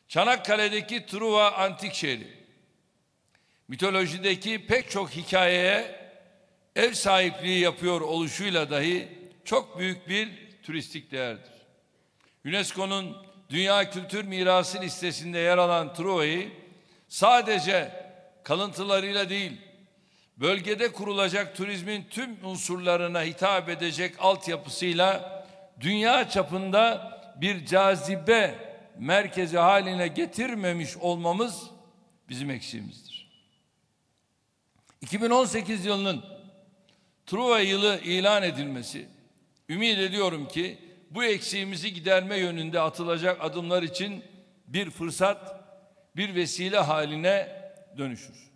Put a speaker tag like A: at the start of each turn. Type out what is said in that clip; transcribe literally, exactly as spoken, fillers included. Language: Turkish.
A: Çanakkale'deki Truva Antik Şehri, mitolojideki pek çok hikayeye ev sahipliği yapıyor oluşuyla dahi çok büyük bir turistik değerdir. UNESCO'nun Dünya Kültür Mirası listesinde yer alan Truva'yı sadece kalıntılarıyla değil, bölgede kurulacak turizmin tüm unsurlarına hitap edecek altyapısıyla dünya çapında bir cazibe merkezi haline getirmemiş olmamız bizim eksiğimizdir. iki bin on sekiz yılının Truva yılı ilan edilmesi, ümit ediyorum ki bu eksiğimizi giderme yönünde atılacak adımlar için bir fırsat, bir vesile haline dönüşür.